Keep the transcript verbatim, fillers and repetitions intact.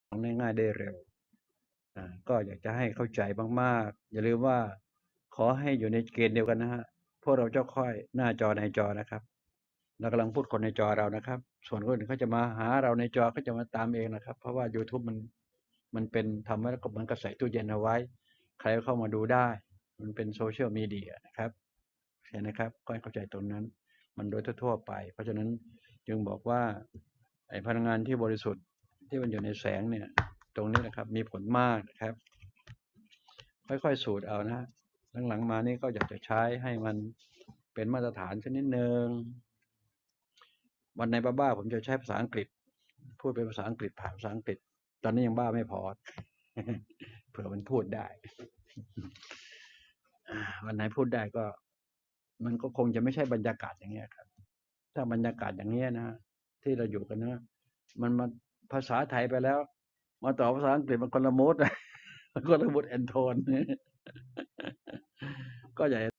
ง่ายๆได้เร็วอ่าก็อยากจะให้เข้าใจมากๆอย่าลืมว่าขอให้อยู่ในเกณฑ์เดียวกันนะฮะพวกเราเจ้าค่อยหน้าจอในจอนะครับเรากำลังพูดคนในจอเรานะครับ ส่วนคนอื่นเขาจะมาหาเราในจอเขาจะมาตามเองนะครับ เพราะว่า YouTube มันมันเป็นทำไว้แล้วก็มันก็ใส่ตู้เย็นเอาไว้ ใครก็เข้ามาดูได้ มันเป็นโซเชียลมีเดียนะครับเห็นนะครับก็ให้เข้าใจตรงนั้น มันโดยทั่วๆไป เพราะฉะนั้นจึงบอกว่าไอ้พลังงานที่บริสุทธิ์ที่มันอยู่ในแสงเนี่ย ตรงนี้นะครับ มีผลมากนะครับ ค่อยๆสูดเอานะหลังๆมานี่ก็อยากจะใช้ให้มันเป็นมาตรฐานสักนิดนึงวันในบ้าๆผมจะใช้ภาษาอังกฤษ พูดเป็นภาษาอังกฤษผ่านภาษาอังกฤษ ตอนนี้ยังบ้าไม่พอ เผื่อมันพูดได้ วันไหนพูดได้ก็ มันก็คงจะไม่ใช่บรรยากาศอย่างเงี้ยครับ ถ้าบรรยากาศอย่างเงี้ยนะ ที่เราอยู่กันนะมันมาภาษาไทยไปแล้ว มาต่อภาษาอังกฤษมันคนละมูด มันคนละมูดแอนโทน ก็อย่า